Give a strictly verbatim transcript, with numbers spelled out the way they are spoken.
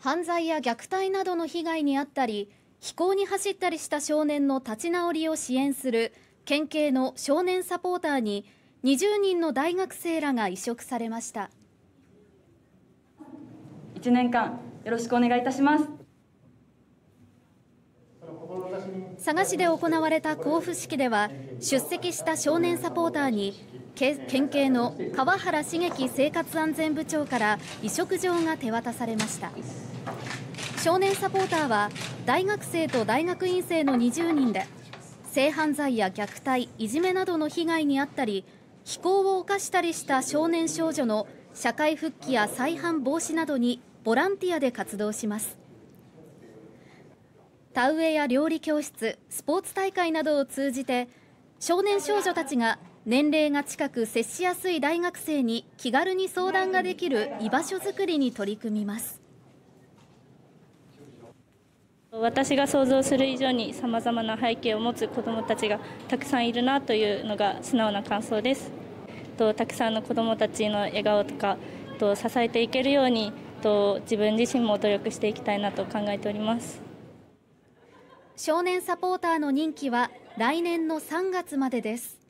犯罪や虐待などの被害に遭ったり非行に走ったりした少年の立ち直りを支援する県警の少年サポーターににじゅうにんの大学生らが委嘱されました。 いちねんかんよろしくお願いいたします。 佐賀市で行われた交付式では、出席した少年サポーターに県警の川原茂樹生活安全部長から委嘱状が手渡されました。少年サポーターは大学生と大学院生のにじゅうにんで、性犯罪や虐待、いじめなどの被害に遭ったり非行を犯したりした少年少女の社会復帰や再犯防止などにボランティアで活動します。田植えや料理教室、スポーツ大会などを通じて少年少女たちが年齢が近く接しやすい大学生に気軽に相談ができる居場所づくりに取り組みます。 私が想像する以上にさまざまな背景を持つ子どもたちがたくさんいるなというのが素直な感想です。たくさんの子どもたちの笑顔とか支えていけるように自分自身も努力していきたいなと考えております。 少年サポーターの任期は来年のさんがつまでです。